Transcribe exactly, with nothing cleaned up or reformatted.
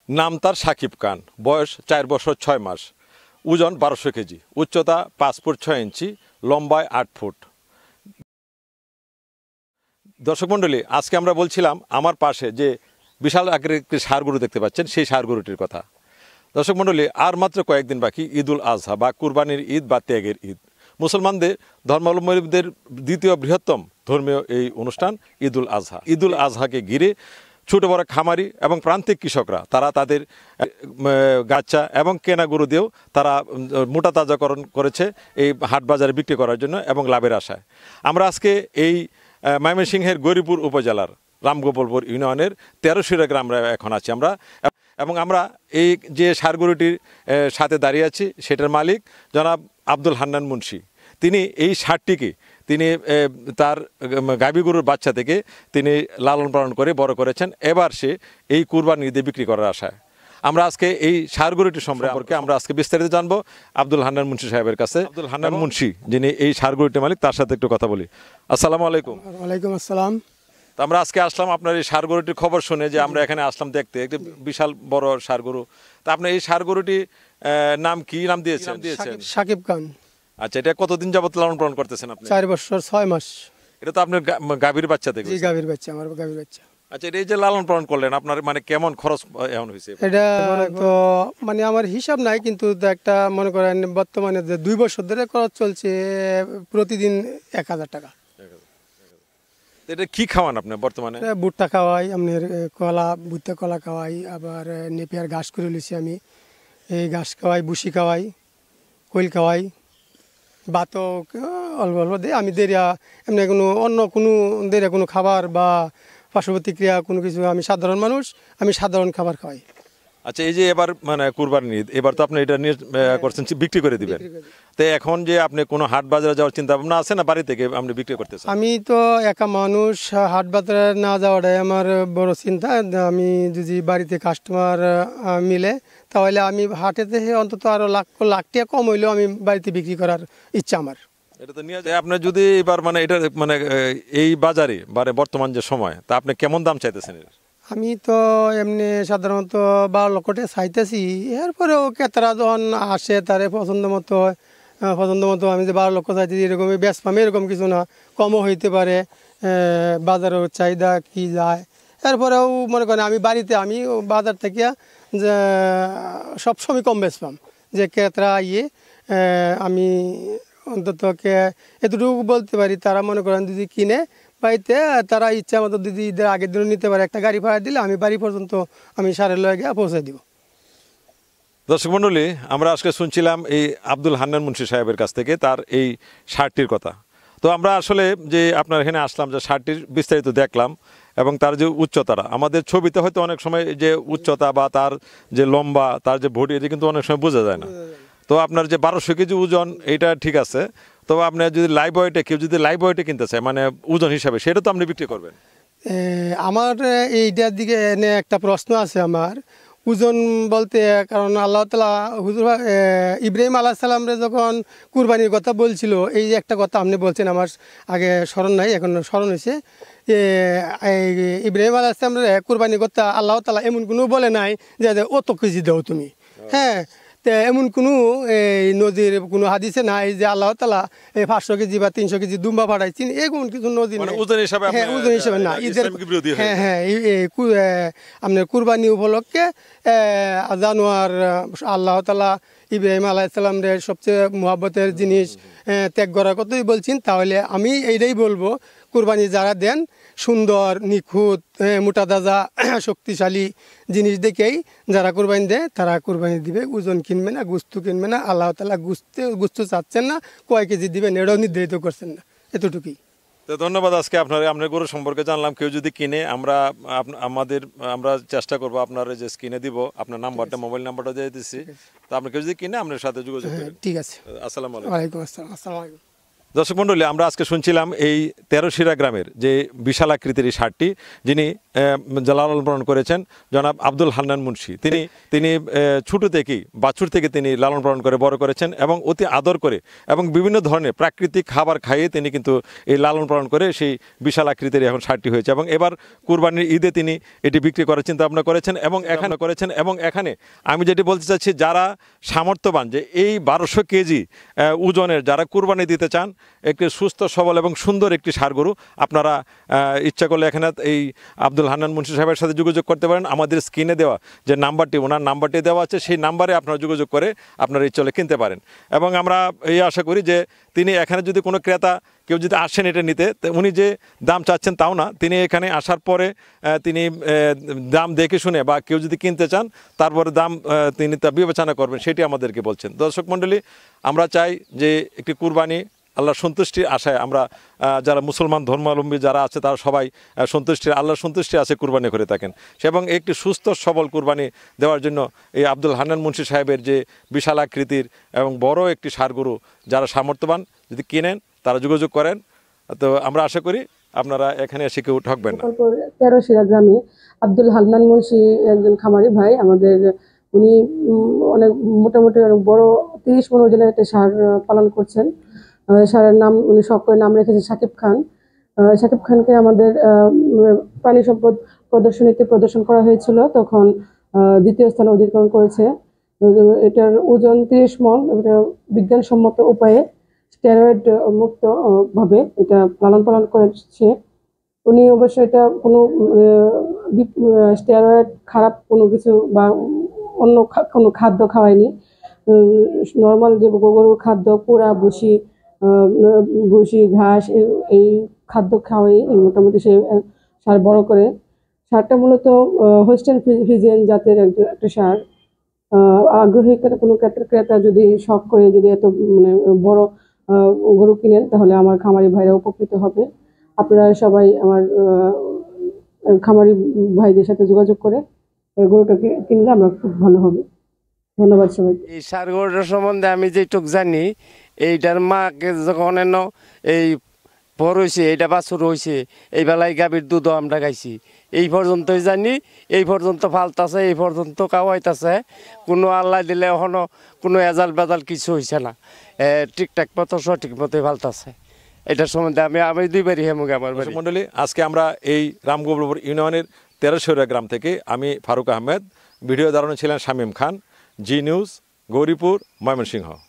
নাম তার সাকিব খান, বয়স চার বছর ছয় মাস, ওজন বারোশো কেজি, উচ্চতা পাঁচ ফুট ছয় ইঞ্চি, লম্বায় আট ফুট। দর্শক মণ্ডলী, আজকে আমরা বলছিলাম আমার পাশে যে বিশাল আকারের একটি ষাঁড় গরু দেখতে পাচ্ছেন, সেই ষাঁড় গরুটির কথা। দর্শক মণ্ডলী, আর মাত্র কয়েকদিন বাকি ঈদুল আজহা বা কুরবানির ঈদ বা ত্যাগের ঈদ। মুসলমানদের ধর্মাবলম্বীদের দ্বিতীয় বৃহত্তম ধর্মীয় এই অনুষ্ঠান ঈদুল আজহা। ঈদুল আজহাকে ঘিরে ছোটো বড় খামারি এবং প্রান্তিক কৃষকরা তারা তাদের গাচ্চা এবং কেনা গরু দিয়েও তারা মোটা তাজাকরণ করেছে এই হাট বাজারে বিক্রি করার জন্য এবং লাভের আশায়। আমরা আজকে এই ময়মনসিংহের গৌরীপুর উপজেলার রামগোপালপুর ইউনিয়নের তেরোশিরা গ্রামে এখন আছি আমরা, এবং আমরা এই যে ষাঁড় গরুটির সাথে দাঁড়িয়ে আছি সেটার মালিক জনাব আব্দুল হান্নান মুন্সি। তিনি এই ষাঁড়টিকে তিনি তার গাভী গরুর বাচ্চা থেকে তিনি লালন পালন করে বড় করেছেন। এবার সে এই কুরবানি ঈদে বিক্রি করার আশায়। আমরা আজকে এই ষাঁড় গরুটি সম্পর্কে আমরা আজকে বিস্তারিত জানবো আব্দুল হান্নান মুন্সি সাহেবের কাছে। আব্দুল হান্নান মুন্সি যিনি এই ষাঁড় গরুটির মালিক, তার সাথে একটু কথা বলি। আসসালামু আলাইকুম। ওয়ালাইকুম আসসালাম। তো আমরা আজকে আসলাম আপনার এই ষাঁড় গরুটির খবর শুনে, যে আমরা এখানে আসলাম দেখতে একটি বিশাল বড় ষাঁড় গরু। তা আপনি এই ষাঁড় গরুটি নাম কি নাম দিয়েছেন? সাকিব খান। আচ্ছা, এটা কতদিন যাবত লালন পালন করতেছেন আপনি? চার বছর ছয় মাস। এটা তো আপনার গাভীর বাচ্চা থেকে? জি, গাভীর বাচ্চা, আমার গাভীর বাচ্চা। আচ্ছা, এটা এই যে লালন পালন করলেন, আপনার মানে কেমন খরচ এমন হয়েছে? এটা তো মানে আমার হিসাব নাই, কিন্তু একটা মনে করেন বর্তমানে যে দুই বছর ধরে খরচ চলছে প্রতিদিন এক হাজার টাকা। এটা কি খাওয়ান আপনি বর্তমানে? ভুট্টা খাওয়াই, আপনার কলা, ভুট্টা কলা খাওয়াই, আবার নেপিয়ার ঘাস করে লিছি আমি, এই ঘাস খাওয়াই, ভুসি খাওয়াই, কোয়েল খাওয়াই, ভাতও অল্প অল্প দিই আমি। দেরিয়া এমনি কোনো অন্য কোনো দেরিয়া কোনো খাবার বা পার্শ্ব প্রতিক্রিয়া কোনো কিছু, আমি সাধারণ মানুষ, আমি সাধারণ খাবার খাওয়াই। আচ্ছা, এই যে এবার মানে কুরবানির ঈদ, এবার তো আপনি এটা নিয়ে করছেন বিক্রি করে দিবেন, তো এখন যে আপনি কোনো হাট বাজারে যাওয়ার চিন্তা ভাবনা আছে না বাড়ি থেকে আপনি বিক্রি করতেছেন? আমি তো একা মানুষ, হাট বাজারে না যাওয়াটাই আমার বড় চিন্তা। আমি যদি বাড়িতে কাস্টমার মিলে তাহলে আমি হাটেতে অন্তত আরো লাখ লাখ টাকা কম হইলেও আমি বাড়িতে বিক্রি করার ইচ্ছা আমার। এটা তো নিয়ে যায় আপনার যদি এবার মানে এটা মানে এই বাজারে মানে বর্তমান যে সময়, তা আপনি কেমন দাম চাইতেছেন? আমি তো এমনি সাধারণত বারো লক্ষ টাকা চাইতেছি, এরপরেও ক্রেতারা যখন আসে তারে পছন্দ মতো পছন্দ মতো আমি যে বারো লক্ষ চাইতেছি এরকমই বেশ পামি, এরকম কিছু না, কমও হইতে পারে, বাজারের চাহিদা কি যায়। এরপরেও মনে করেন আমি বাড়িতে আমি বাজার থেকে যে সবসময় কম বেশ পাম, যে ক্রেতারা ইয়ে আমি অন্তত এতটুকু বলতে পারি, তারা মনে করেন যদি কিনে বাড়িতে, তারা ইচ্ছা মতো যদি ঈদের আগের দিনও নিতে পারে, একটা গাড়ি ভাড়া দিলে আমি বাড়ি পর্যন্ত আমি সারের লয়ে গিয়ে পৌঁছে দিব। দর্শক মণ্ডলী, আমরা আজকে শুনছিলাম এই আব্দুল হান্নান মুন্সি সাহেবের কাছ থেকে তার এই ষাঁড়টির কথা। তো আমরা আসলে যে আপনার এখানে আসলাম, যে ষাঁড়টির বিস্তারিত দেখলাম এবং তার যে উচ্চতাটা, আমাদের ছবিতে হয়তো অনেক সময় যে উচ্চতা বা তার যে লম্বা, তার যে বডি, এটা কিন্তু অনেক সময় বোঝা যায় না। তো আপনার যে বারোশো কেজি ওজন, এটা ঠিক আছে। তো আপনি যদি লাইভ ওয়েটে কেউ যদি লাইভ ওয়েটে কিনতে চায় মানে ওজন হিসাবে, সেটা তো আপনি বিক্রি করবেন? আমার এইটার দিকে এনে একটা প্রশ্ন আছে আমার, ওজন বলতে, কারণ আল্লাহ তাআলা হুজুর ইব্রাহিম আলাইহিস সালামরে যখন কুরবানির কথা বলছিল, এই যে একটা কথা আপনি বলছেন আমার আগে স্মরণ নাই, এখন স্মরণ হয়েছে। ইব্রাহিম আলাইহিস সালামরে কুরবানির কথা আল্লাহ তাআলা এমন কোনো বলে নাই যে অত কেজি দাও তুমি, হ্যাঁ। তো এমন কোনো এই নদীর কোনো হাদিসে নাই যে আল্লাহ তাআলা এই পাঁচশো কেজি বা তিনশো কেজি দুম্বা পাঠাইছেন, এমন কিছু নদী মানে ওজন হিসাবে, হ্যাঁ ওজন হিসাবে না, ঈদের হ্যাঁ হ্যাঁ আপনার কুরবানি উপলক্ষে জানোয়ার আল্লাহ তাআলা ইব্রাহিম আলাইহিস সালামের সবচেয়ে মুহাব্বতের জিনিস ত্যাগ করার কথাই বলছেন। তাহলে আমি এইটাই বলবো, কুরবানি যারা দেন সুন্দর, নিখুঁত, মোটা তাজা, শক্তিশালী জিনিস দেখেই যারা কুরবানি দেয় তারা কুরবানি দিবে। ওজন কিনবে না, গুস্তু কিনবে না। আল্লাহ তাআলা গুস্তে গুস্তু চাচ্ছেন না, কয় কেজি দিবেন এটাও নির্ধারিত করছেন না, এতটুকুই। তো ধন্যবাদ। আজকে আপনার আপনার গরু সম্পর্কে জানলাম। কেউ যদি কিনে, আমরা আমাদের আমরা চেষ্টা করবো আপনার যে স্ক্রিনে দিব আপনার নাম্বারটা, মোবাইল নাম্বারটা দিয়ে দিচ্ছি। তো আপনি কেউ যদি কিনে আপনার সাথে যোগাযোগ করবেন। ঠিক আছে। আসসালামু আলাইকুম। ওয়ালাইকুম আসসালাম। আসসালামু আলাইকুম। দর্শক মণ্ডলী, আমরা আজকে শুনছিলাম এই তেরোশিরা গ্রামের যে বিশাল আকৃতির এই ষাঁড়টি যিনি লালন পালন করেছেন জনাব আব্দুল হান্নান মুন্সি। তিনি তিনি ছোটো থেকেই বাছুর থেকে তিনি লালন পালন করে বড় করেছেন এবং অতি আদর করে এবং বিভিন্ন ধরনের প্রাকৃতিক খাবার খাইয়ে তিনি কিন্তু এই লালন পালন করে সেই বিশাল আকৃতির এখন ষাঁড়টি হয়েছে এবং এবার কুরবানির ঈদে তিনি এটি বিক্রি করার চিন্তা ভাবনা করেছেন এবং এখানে করেছেন এবং এখানে আমি যেটি বলতে চাচ্ছি, যারা সামর্থ্যবান যে এই বারোশো কেজি ওজনের যারা কুরবানি দিতে চান, একটি সুস্থ সবল এবং সুন্দর একটি ষাঁড় গরু, আপনারা ইচ্ছা করলে এখানে এই আব্দুল হান্নান মুন্সি সাহেবের সাথে যোগাযোগ করতে পারেন। আমাদের স্ক্রিনে দেওয়া যে নাম্বারটি, ওনার নাম্বারটি দেওয়া আছে, সেই নাম্বারে আপনারা যোগাযোগ করে আপনারা ইচ্ছা করলে কিনতে পারেন। এবং আমরা এই আশা করি যে তিনি এখানে যদি কোনো ক্রেতা কেউ যদি আসেন এটা নিতে, উনি যে দাম চাচ্ছেন তাও না, তিনি এখানে আসার পরে তিনি দাম দেখে শুনে বা কেউ যদি কিনতে চান তারপরে দাম তিনি তা বিবেচনা করবেন, সেটি আমাদেরকে বলছেন। দর্শক মণ্ডলী, আমরা চাই যে একটি কুরবানি আল্লাহর সন্তুষ্টির আশায় আমরা যারা মুসলমান ধর্মাবলম্বী যারা আছে তারা সবাই সন্তুষ্টির আল্লাহর সন্তুষ্টি আছে কুরবানি করে থাকেন এবং একটি সুস্থ সবল কুরবানি দেওয়ার জন্য এই আব্দুল হান্নান মুন্সি সাহেবের যে বিশাল আকৃতির এবং বড় একটি ষাঁড় গরু যারা সামর্থ্যবান যদি কিনেন তারা যোগাযোগ করেন। তো আমরা আশা করি আপনারা এখানে এসে কেউ ঠকবেন না। তেরোশিরা গ্রামে আব্দুল হান্নান মুন্সি একজন খামারি ভাই আমাদের, উনি অনেক মোটামুটি অনেক বড় তিরিশ পনেরো জনের একটা ষাঁড় পালন করছেন। ষাঁড়ের নাম উনি শখ করে নাম রেখেছে সাকিব খান। সাকিব খানকে আমাদের প্রাণী সম্পদ প্রদর্শনীতে প্রদর্শন করা হয়েছিল, তখন দ্বিতীয় স্থান অধিকার করেছে। এটার ওজন তিরিশ মণ, এটা বিজ্ঞানসম্মত উপায়ে স্টেরয়েড মুক্ত ভাবে এটা লালন পালন করেছে। উনি অবশ্য এটা কোনো স্টেরয়েড খারাপ কোনো কিছু বা অন্য কোনো খাদ্য খাওয়ায়নি, নর্মাল যে গরুর খাদ্য পোড়া ভুসি ভুসি ঘাস এই খাদ্য খাওয়াই মোটামুটি সে ষাঁড় বড় করে। ষাঁড়টা মূলত হোস্টেন ফ্রিজিয়ান জাতের একটা ষাঁড়। আগ্রহী কোনো ক্রেতা যদি শখ করে যদি এত মানে বড় গরু কিনেন তাহলে আমার খামারি ভাইরা উপকৃত হবে। আপনারা সবাই আমার খামারি ভাইদের সাথে যোগাযোগ করে গরুটাকে কিনলে আমরা খুব ভালো হবে। ধন্যবাদ সবাই। এই ষাঁড় গরুটার সম্বন্ধে আমি যেটুক জানি, এইটার মাকে যখন এন এই বড় হয়েছে, এইটা বাছুর হয়েছে, এই বেলায় গাভীর দুধও আমরা খাইছি, এই পর্যন্তই জানি। এই পর্যন্ত ফালতাছে, এই পর্যন্ত কাওয়াইতাছে, কোনো আল্লাহ দিলে এখনো কোনো এজাল বেজাল কিছু হয়েছে না, ঠিকঠাক মতো সঠিক মতোই ফালতাছে। এটার সম্বন্ধে আমি আমি দুইবারই হেমুগে আমার বাড়ি। মণ্ডলী, আজকে আমরা এই রামগোবরপুর ইউনিয়নের তেরোশিরা গ্রাম থেকে আমি ফারুক আহমেদ, ভিডিও ধারণে ছিলেন শামীম খান, জি নিউজ, গৌরীপুর, ময়মনসিংহ।